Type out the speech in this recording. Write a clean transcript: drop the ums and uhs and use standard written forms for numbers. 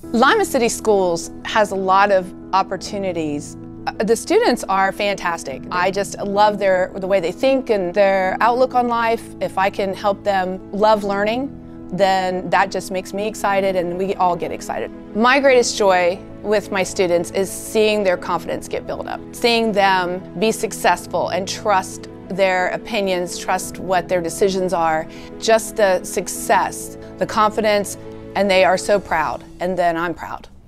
Lima City Schools has a lot of opportunities. The students are fantastic. I just love the way they think and their outlook on life. If I can help them love learning, then that just makes me excited and we all get excited. My greatest joy with my students is seeing their confidence get built up, seeing them be successful and trust their opinions, trust what their decisions are, just the success, the confidence, and they are so proud, and then I'm proud.